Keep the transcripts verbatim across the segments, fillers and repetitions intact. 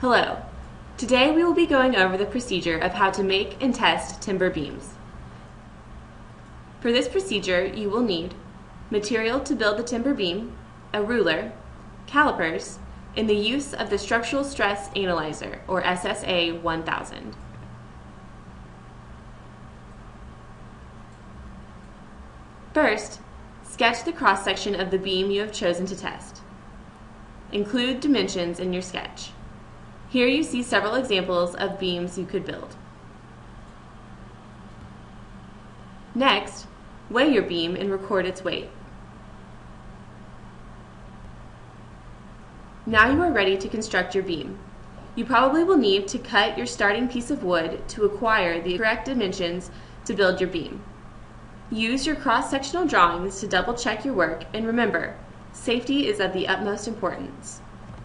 Hello. Today we will be going over the procedure of how to make and test timber beams. For this procedure, you will need material to build the timber beam, a ruler, calipers, and the use of the Structural Stress Analyzer, or S S A one thousand. First, sketch the cross-section of the beam you have chosen to test. Include dimensions in your sketch. Here you see several examples of beams you could build. Next, weigh your beam and record its weight. Now you are ready to construct your beam. You probably will need to cut your starting piece of wood to acquire the correct dimensions to build your beam. Use your cross-sectional drawings to double-check your work, and remember, safety is of the utmost importance.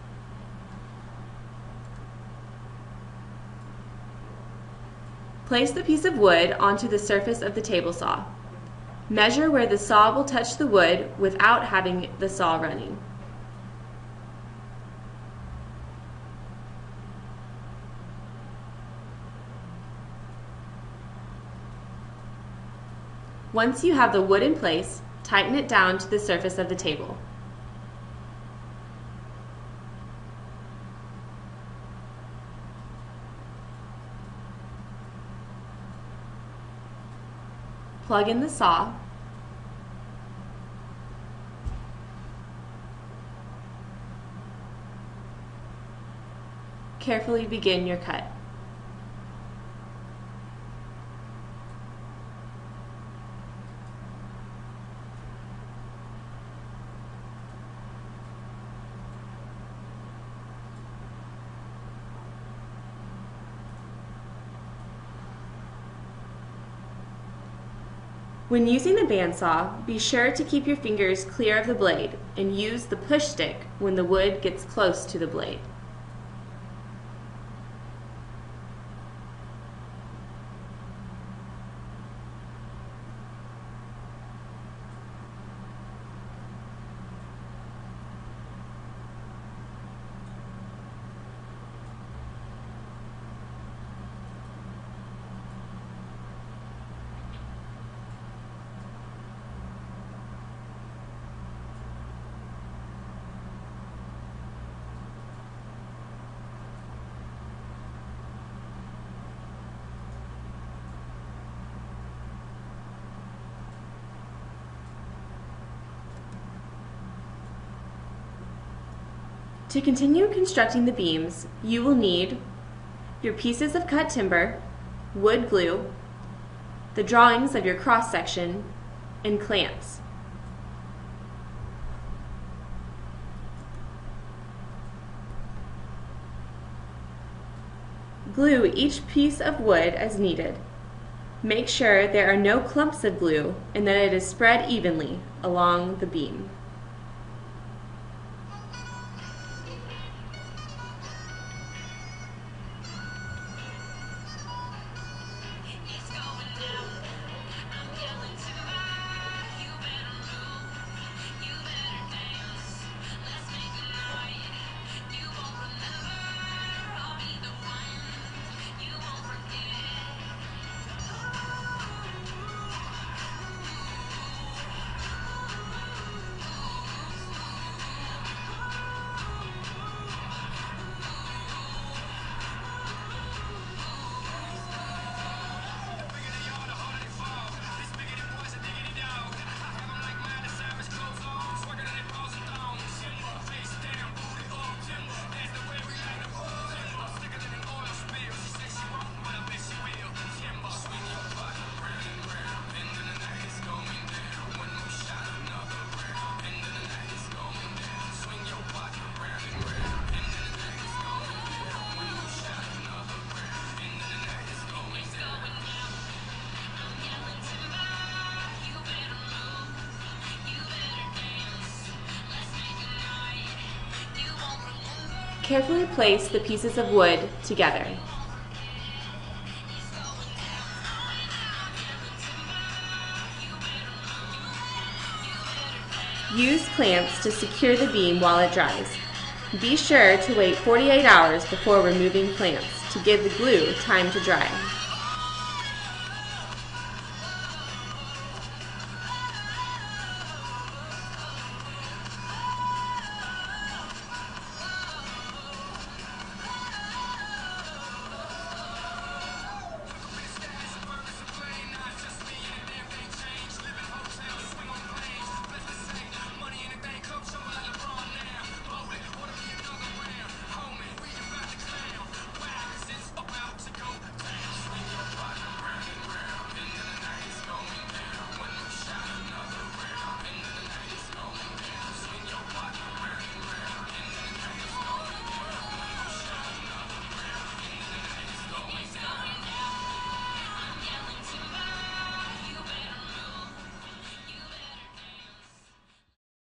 Place the piece of wood onto the surface of the table saw. Measure where the saw will touch the wood without having the saw running. Once you have the wood in place, tighten it down to the surface of the table. Plug in the saw. Carefully begin your cut. When using the bandsaw, be sure to keep your fingers clear of the blade and use the push stick when the wood gets close to the blade. To continue constructing the beams, you will need your pieces of cut timber, wood glue, the drawings of your cross-section, and clamps. Glue each piece of wood as needed. Make sure there are no clumps of glue and that it is spread evenly along the beam. Carefully place the pieces of wood together. Use clamps to secure the beam while it dries. Be sure to wait forty-eight hours before removing plants to give the glue time to dry.